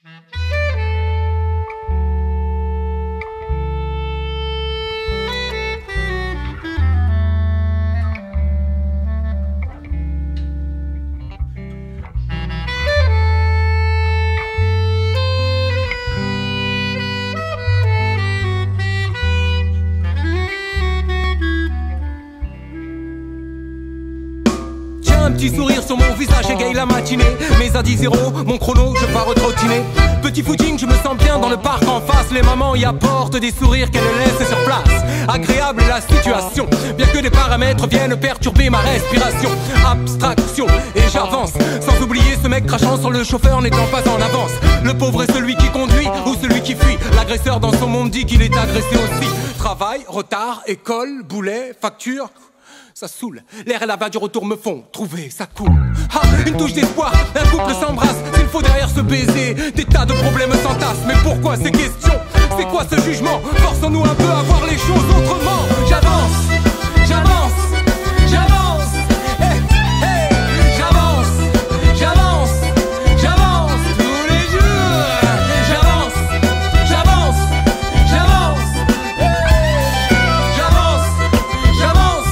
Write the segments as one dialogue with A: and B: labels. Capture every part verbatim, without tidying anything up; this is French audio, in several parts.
A: Un petit sourire sur mon visage égaye la matinée. Mes à dix zéro, mon chrono, je pars retrottiner. Petit footing, je me sens bien dans le parc en face. Les mamans y apportent des sourires qu'elles laissent sur place. Agréable est la situation, bien que des paramètres viennent perturber ma respiration. Abstraction, et j'avance, sans oublier ce mec crachant sur le chauffeur n'étant pas en avance. Le pauvre est celui qui conduit ou celui qui fuit. L'agresseur dans son monde dit qu'il est agressé aussi. Travail, retard, école, boulet, facture... Ça saoule, l'air et la va du retour me font trouver, ça coule. Ah, une touche d'espoir, un couple s'embrasse. S'il faut derrière ce baiser, des tas de problèmes s'entassent. Mais pourquoi ces questions? C'est quoi ce jugement? Forçons-nous un peu à voir les choses autrement. J'avance, j'avance, j'avance, hey, hey, j'avance, j'avance, j'avance tous les jours. J'avance, j'avance, j'avance, hey, j'avance, j'avance.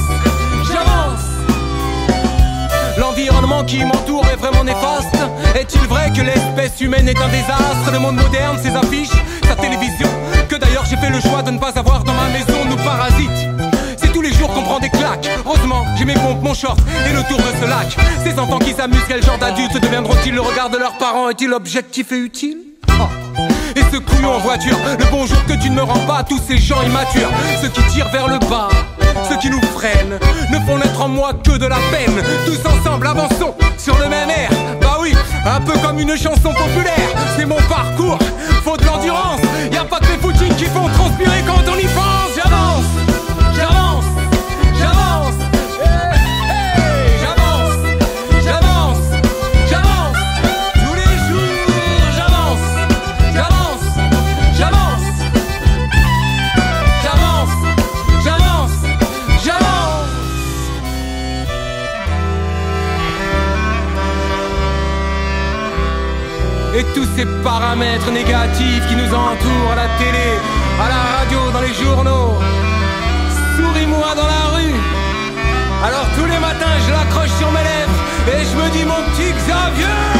A: L'environnement qui m'entoure est vraiment néfaste. Est-il vrai que l'espèce humaine est un désastre? Le monde moderne, ses affiches, sa télévision, que d'ailleurs j'ai fait le choix de ne pas avoir dans ma maison, nous parasites. C'est tous les jours qu'on prend des claques. Heureusement, j'ai mes pompes, mon short et le tour de ce lac. Ces enfants qui s'amusent, quel genre d'adultes deviendront-ils? Le regard de leurs parents est-il objectif et utile? Oh. Et ce couillon en voiture, le bonjour que tu ne me rends pas. Tous ces gens immatures, ceux qui tirent vers le bas, ceux qui nous freinent, ne font naître en moi que de la peine. Tous ensemble avançons sur le même air. Bah oui, un peu comme une chanson populaire. C'est mon parcours, faut de l'endurance. Y'a pas que les footings qui font transpirer quand on y pense. J'avance, j'avance, j'avance, hey, hey, j'avance, j'avance, j'avance tous les jours. J'avance, j'avance, j'avance, j'avance, j'avance, j'avance. Et tous ces paramètres négatifs qui nous entourent à la télé, à la radio, dans les journaux. Souris-moi dans la rue. Alors tous les matins je l'accroche sur mes lèvres et je me dis mon petit Xavier.